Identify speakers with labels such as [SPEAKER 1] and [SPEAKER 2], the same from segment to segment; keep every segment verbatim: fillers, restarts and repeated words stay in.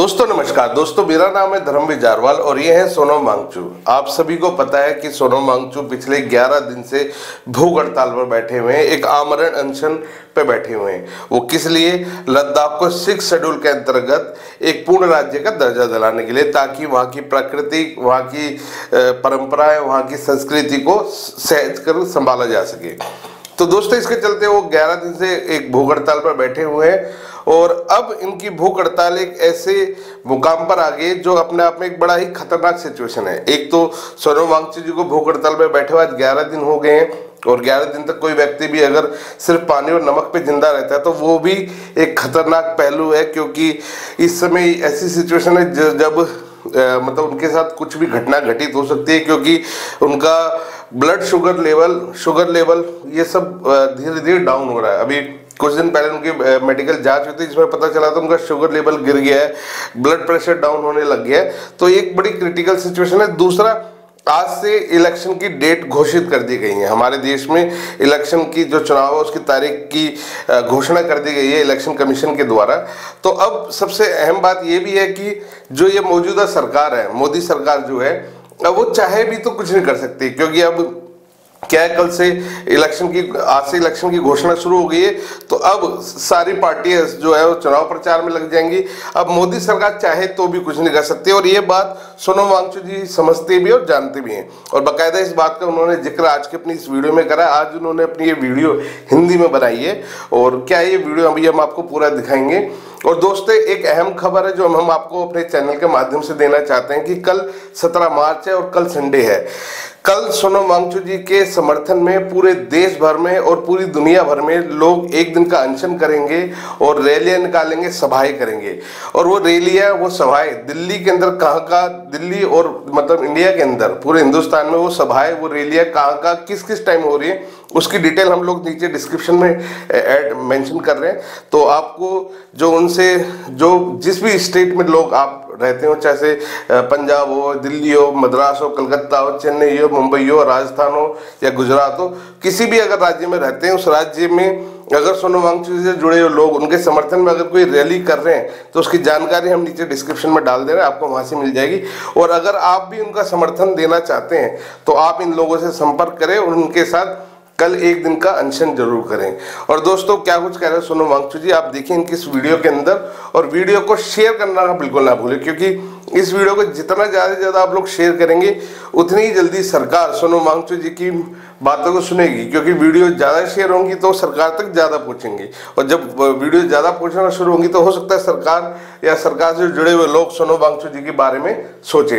[SPEAKER 1] दोस्तों नमस्कार। दोस्तों मेरा नाम है धर्मवीर जारवाल और ये है सोनम वांगचू। आप सभी को पता है कि सोनम वांगचू पिछले ग्यारह दिन से भूख हड़ताल पर बैठे हुए हैं, एक आमरण अनशन पे बैठे हुए हैं। वो किस लिए? लद्दाख को सिक्स शेड्यूल के अंतर्गत एक पूर्ण राज्य का दर्जा दिलाने के लिए, ताकि वहाँ की प्रकृति, वहाँ की परंपराएं, वहाँ की संस्कृति को सहज कर संभाला जा सके। तो दोस्तों इसके चलते वो ग्यारह दिन से एक भूख हड़ताल पर बैठे हुए हैं और अब इनकी भूख हड़ताल एक ऐसे मुकाम पर आ गई जो अपने आप में एक बड़ा ही खतरनाक सिचुएशन है। एक तो सोनम वांगचू जी को भूख हड़ताल पर बैठे हुए आज ग्यारह दिन हो गए हैं और ग्यारह दिन तक कोई व्यक्ति भी अगर सिर्फ पानी और नमक पे जिंदा रहता है तो वो भी एक खतरनाक पहलू है, क्योंकि इस समय ऐसी सिचुएशन है जब आ, मतलब उनके साथ कुछ भी घटना घटित हो सकती है, क्योंकि उनका blood sugar level sugar level ये सब धीरे धीरे डाउन हो रहा है। अभी कुछ दिन पहले उनकी मेडिकल जांच हुई थी जिसमें पता चला था उनका शुगर लेवल गिर गया है, ब्लड प्रेशर डाउन होने लग गया है। तो एक बड़ी क्रिटिकल सिचुएशन है। दूसरा, आज से इलेक्शन की डेट घोषित कर दी गई है। हमारे देश में इलेक्शन की जो चुनाव है उसकी तारीख की घोषणा कर दी गई है इलेक्शन कमीशन के द्वारा। तो अब सबसे अहम बात ये भी है कि जो ये मौजूदा सरकार है, मोदी सरकार जो है, अब वो चाहे भी तो कुछ नहीं कर सकती, क्योंकि अब क्या है, कल से इलेक्शन की आज से इलेक्शन की घोषणा शुरू हो गई है। तो अब सारी पार्टियां जो है वो चुनाव प्रचार में लग जाएंगी। अब मोदी सरकार चाहे तो भी कुछ नहीं कर सकती और ये बात सोनम वांगचू जी समझते भी और जानते भी हैं और बाकायदा इस बात का उन्होंने जिक्र आज के अपनी इस वीडियो में करा। आज उन्होंने अपनी ये वीडियो हिंदी में बनाई है और क्या ये वीडियो अभी हम आपको पूरा दिखाएंगे। और दोस्तों एक अहम खबर है जो हम आपको अपने चैनल के माध्यम से देना चाहते हैं कि कल सत्रह मार्च है और कल संडे है। कल सोनम वांगचू जी के समर्थन में पूरे देश भर में और पूरी दुनिया भर में लोग एक दिन का अनशन करेंगे और रैलियां निकालेंगे, सभाएं करेंगे। और वो रैलियां, वो सभाएं दिल्ली के अंदर कहाँ का, दिल्ली और मतलब इंडिया के अंदर पूरे हिंदुस्तान में वो सभाएं, वो रैलियां कहाँ का, किस किस टाइम हो रही है, उसकी डिटेल हम लोग नीचे डिस्क्रिप्शन में ऐड मेंशन कर रहे हैं। तो आपको जो उनसे जो जिस भी स्टेट में लोग आप रहते हो, चाहे पंजाब हो, दिल्ली हो, मद्रास हो, कलकत्ता हो, चेन्नई हो, मुंबई हो, राजस्थान हो या गुजरात हो, किसी भी अगर राज्य में रहते हैं, उस राज्य में अगर सोनम वांगचू से जुड़े हुए लोग उनके समर्थन में अगर कोई रैली कर रहे हैं तो उसकी जानकारी हम नीचे डिस्क्रिप्शन में डाल दे रहे हैं, आपको वहां से मिल जाएगी। और अगर आप भी उनका समर्थन देना चाहते हैं तो आप इन लोगों से संपर्क करें और उनके साथ कल एक दिन का अनशन जरूर करें। और दोस्तों क्या कुछ कह रहे हैं सोनम वांगचू जी, आप देखिए इनकी इस वीडियो के अंदर और वीडियो को शेयर करना बिल्कुल ना भूलें, क्योंकि इस वीडियो को जितना ज़्यादा से ज़्यादा आप लोग शेयर करेंगे उतनी ही जल्दी सरकार सोनम वांगचू जी की बातों को सुनेगी, क्योंकि वीडियो ज़्यादा शेयर होंगी तो सरकार तक ज़्यादा पहुँचेंगी और जब वीडियो ज़्यादा पहुँचना शुरू होंगी तो हो सकता है सरकार या सरकार से जुड़े हुए लोग सोनम वांगचू जी के बारे में सोचें।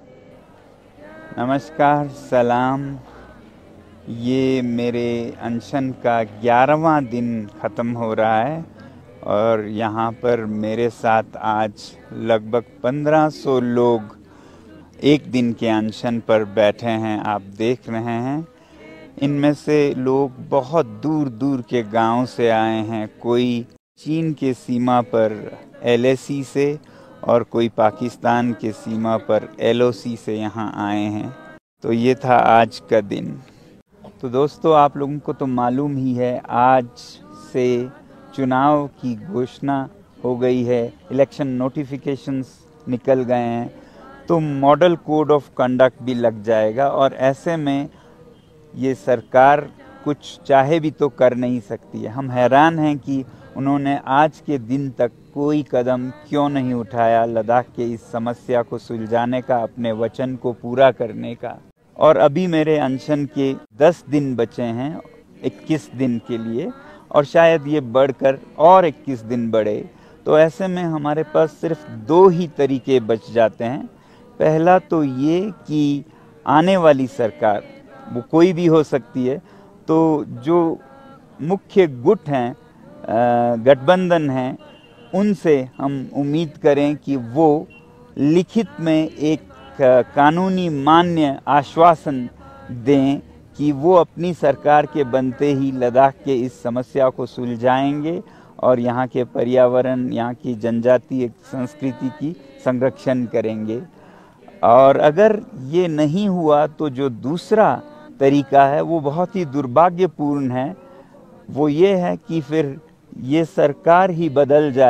[SPEAKER 2] नमस्कार, सलाम। ये मेरे अनशन का ग्यारहवां दिन ख़त्म हो रहा है और यहाँ पर मेरे साथ आज लगभग पंद्रह सौ लोग एक दिन के अनशन पर बैठे हैं, आप देख रहे हैं। इनमें से लोग बहुत दूर दूर के गांव से आए हैं, कोई चीन के सीमा पर एल ए सी से और कोई पाकिस्तान के सीमा पर एल ओ सी से यहाँ आए हैं। तो ये था आज का दिन। तो दोस्तों आप लोगों को तो मालूम ही है, आज से चुनाव की घोषणा हो गई है, इलेक्शन नोटिफिकेशंस निकल गए हैं, तो मॉडल कोड ऑफ कंडक्ट भी लग जाएगा और ऐसे में ये सरकार कुछ चाहे भी तो कर नहीं सकती है। हम हैरान हैं कि उन्होंने आज के दिन तक कोई कदम क्यों नहीं उठाया लद्दाख के इस समस्या को सुलझाने का, अपने वचन को पूरा करने का। और अभी मेरे अनशन के दस दिन बचे हैं इक्कीस दिन के लिए और शायद ये बढ़कर और इक्कीस दिन बढ़े। तो ऐसे में हमारे पास सिर्फ दो ही तरीके बच जाते हैं। पहला तो ये कि आने वाली सरकार, वो कोई भी हो सकती है, तो जो मुख्य गुट हैं, गठबंधन हैं, उनसे हम उम्मीद करें कि वो लिखित में एक कानूनी मान्य आश्वासन दें कि वो अपनी सरकार के बनते ही लद्दाख के इस समस्या को सुलझाएंगे और यहाँ के पर्यावरण, यहाँ की जनजातीय संस्कृति की संरक्षण करेंगे। और अगर ये नहीं हुआ तो जो दूसरा तरीका है वो बहुत ही दुर्भाग्यपूर्ण है। वो ये है कि फिर ये सरकार ही बदल जाए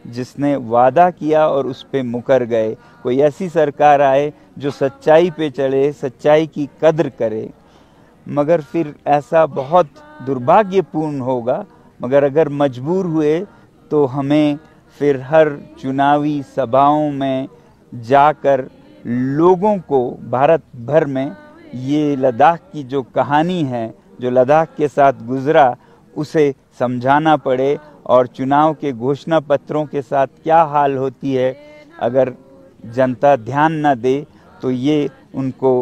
[SPEAKER 2] जिसने वादा किया और उस पे मुकर गए। कोई ऐसी सरकार आए जो सच्चाई पे चले, सच्चाई की कद्र करे। मगर फिर ऐसा बहुत दुर्भाग्यपूर्ण होगा, मगर अगर मजबूर हुए तो हमें फिर हर चुनावी सभाओं में जाकर लोगों को भारत भर में ये लद्दाख की जो कहानी है, जो लद्दाख के साथ गुजरा, उसे समझाना पड़े और चुनाव के घोषणा पत्रों के साथ क्या हाल होती है अगर जनता ध्यान न दे तो ये उनको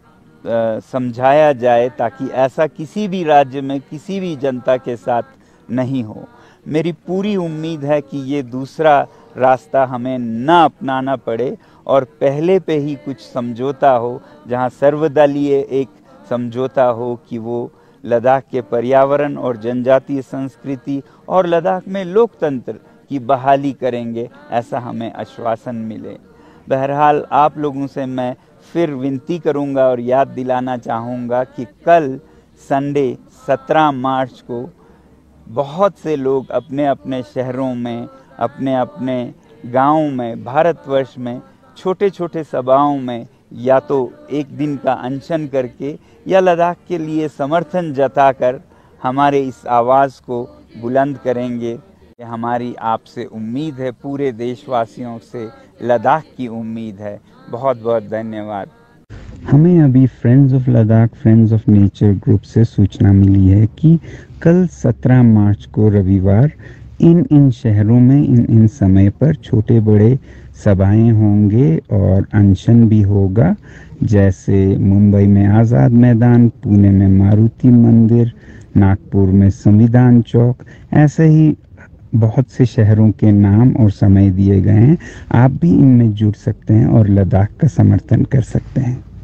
[SPEAKER 2] आ, समझाया जाए, ताकि ऐसा किसी भी राज्य में किसी भी जनता के साथ नहीं हो। मेरी पूरी उम्मीद है कि ये दूसरा रास्ता हमें ना अपनाना पड़े और पहले पे ही कुछ समझौता हो, जहां सर्वदलीय एक समझौता हो कि वो लद्दाख के पर्यावरण और जनजातीय संस्कृति और लद्दाख में लोकतंत्र की बहाली करेंगे, ऐसा हमें आश्वासन मिले। बहरहाल आप लोगों से मैं फिर विनती करूंगा और याद दिलाना चाहूँगा कि कल संडे सत्रह मार्च को बहुत से लोग अपने अपने शहरों में, अपने अपने गाँव में, भारतवर्ष में छोटे छोटे सभाओं में या तो एक दिन का अनशन करके या लद्दाख के लिए समर्थन जताकर हमारे इस आवाज़ को बुलंद करेंगे। ये हमारी आपसे उम्मीद है, पूरे देशवासियों से लद्दाख की उम्मीद है। बहुत बहुत धन्यवाद।
[SPEAKER 3] हमें अभी friends of Ladakh, friends of nature group से सूचना मिली है कि कल सत्रह मार्च को रविवार इन इन शहरों में इन इन समय पर छोटे बड़े सभाएं होंगे और अनशन भी होगा। जैसे मुंबई में आज़ाद मैदान, पुणे में मारुति मंदिर, नागपुर में संविधान चौक, ऐसे ही बहुत से शहरों के नाम और समय दिए गए हैं। आप भी इनमें जुड़ सकते हैं और लद्दाख का समर्थन कर सकते हैं।